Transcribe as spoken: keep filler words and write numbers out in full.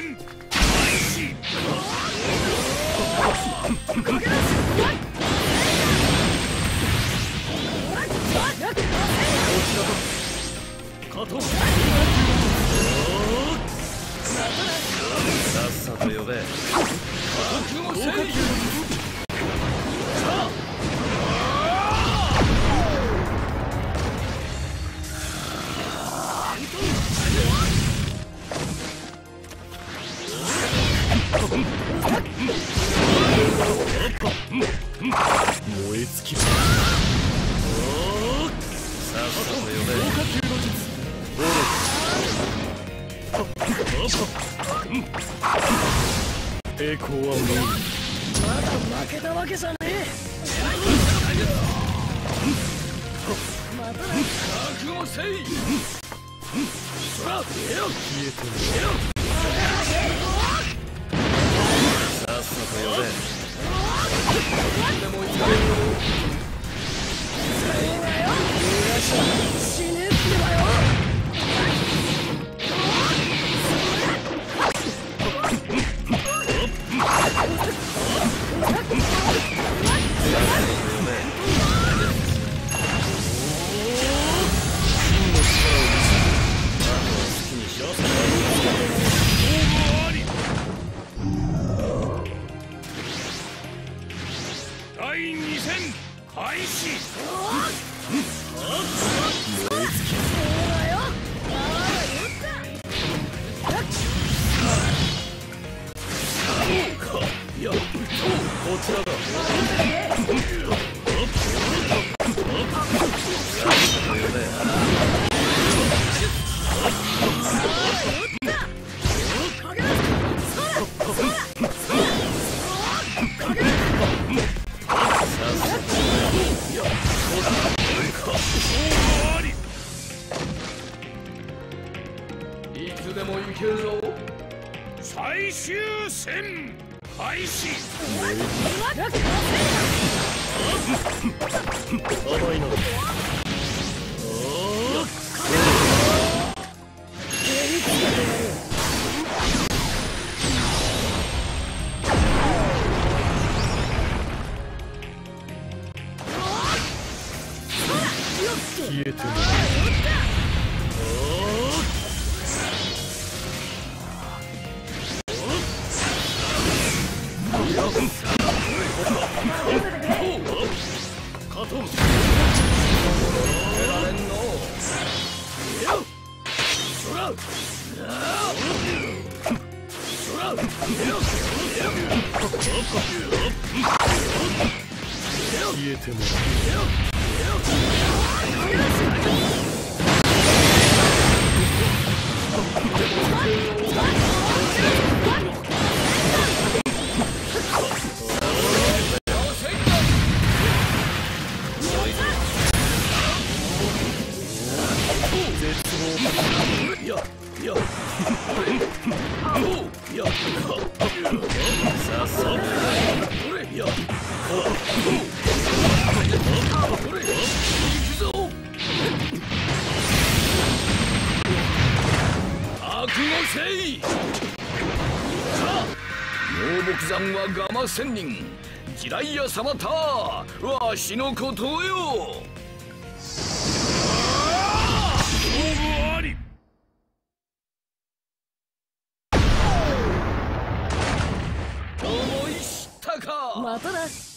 戦開始。加藤さっさと呼べ。加藤君をせい。燃え尽きる。さっさと呼べ。抵抗は無理。 まだ負けたわけじゃねえ。またな。覚悟せい。そら消えろ。 消えてみろ。さっさと呼べ。でもいいか。 死ねってばよ。 だいに戦開始。いや、こちらだ。いつでも行けるぞ。最終戦開始。甘いな。消えてみる。加藤やられんの。そらそら消えてもらう。いやいやいやさあさあこれいやこれ行くぞ。覚悟せい。さあ猛木山はガマ仙人ジライヤ様たわしのことよ。勝負あり。思い知ったか。 またな。